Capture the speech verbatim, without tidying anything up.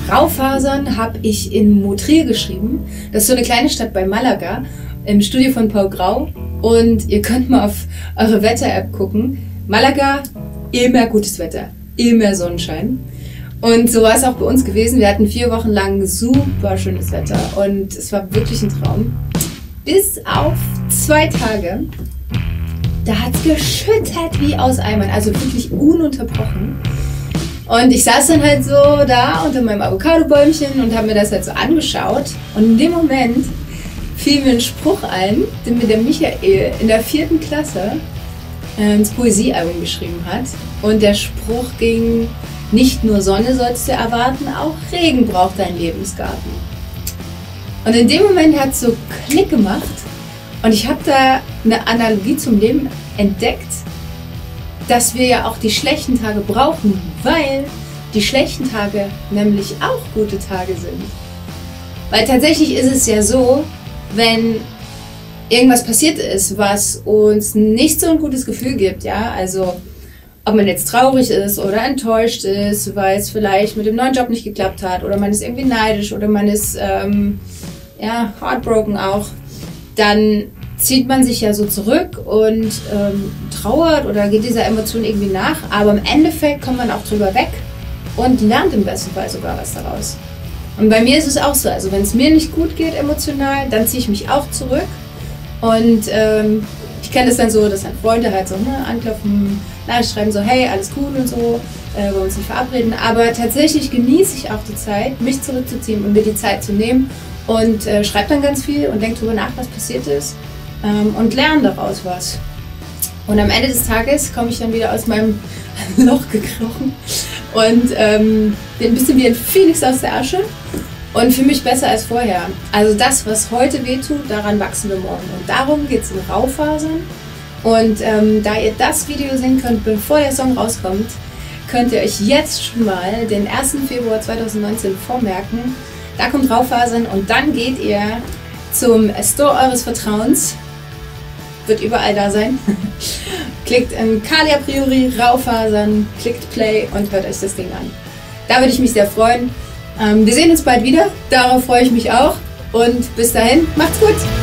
Rauffasern habe ich in Motril geschrieben. Das ist so eine kleine Stadt bei Malaga, im Studio von Paul Grau. Und ihr könnt mal auf eure Wetter-App gucken. Malaga, immer gutes Wetter, immer Sonnenschein. Und so war es auch bei uns gewesen. Wir hatten vier Wochen lang super schönes Wetter und es war wirklich ein Traum. Bis auf zwei Tage, da hat es geschüttet wie aus Eimern, also wirklich ununterbrochen. Und ich saß dann halt so da unter meinem Avocado-Bäumchen und habe mir das halt so angeschaut. Und in dem Moment fiel mir ein Spruch ein, den mir der Michael in der vierten Klasse äh, ins Poesiealbum geschrieben hat. Und der Spruch ging: Nicht nur Sonne sollst du erwarten, auch Regen braucht dein Lebensgarten. Und in dem Moment hat es so Klick gemacht und ich habe da eine Analogie zum Leben entdeckt, dass wir ja auch die schlechten Tage brauchen, weil die schlechten Tage nämlich auch gute Tage sind. Weil tatsächlich ist es ja so, wenn irgendwas passiert ist, was uns nicht so ein gutes Gefühl gibt, ja, also ob man jetzt traurig ist oder enttäuscht ist, weil es vielleicht mit dem neuen Job nicht geklappt hat oder man ist irgendwie neidisch oder man ist ähm, ja, heartbroken auch, dann zieht man sich ja so zurück und ähm, trauert oder geht dieser Emotion irgendwie nach, aber im Endeffekt kommt man auch drüber weg und lernt im besten Fall sogar was daraus. Und bei mir ist es auch so, also wenn es mir nicht gut geht emotional, dann ziehe ich mich auch zurück und ähm, ich kenne das dann so, dass dann Freunde halt so ne, anklopfen, Nachricht schreiben so, hey, alles cool und so, äh, wollen uns nicht verabreden, aber tatsächlich genieße ich auch die Zeit, mich zurückzuziehen und mir die Zeit zu nehmen und äh, schreibe dann ganz viel und denke darüber nach, was passiert ist ähm, und lerne daraus was. Und am Ende des Tages komme ich dann wieder aus meinem Loch gekrochen und ähm, bin ein bisschen wie ein Phönix aus der Asche und fühle mich besser als vorher. Also das, was heute wehtut, daran wachsen wir morgen. Und darum geht es in Rauffasern. Und ähm, da ihr das Video sehen könnt, bevor der Song rauskommt, könnt ihr euch jetzt schon mal den ersten Februar zweitausendneunzehn vormerken. Da kommt Rauffasern und dann geht ihr zum Store eures Vertrauens. Wird überall da sein. Klickt in Kali A Priori, Rauffasern, klickt Play und hört euch das Ding an. Da würde ich mich sehr freuen. Ähm, wir sehen uns bald wieder. Darauf freue ich mich auch. Und bis dahin, macht's gut!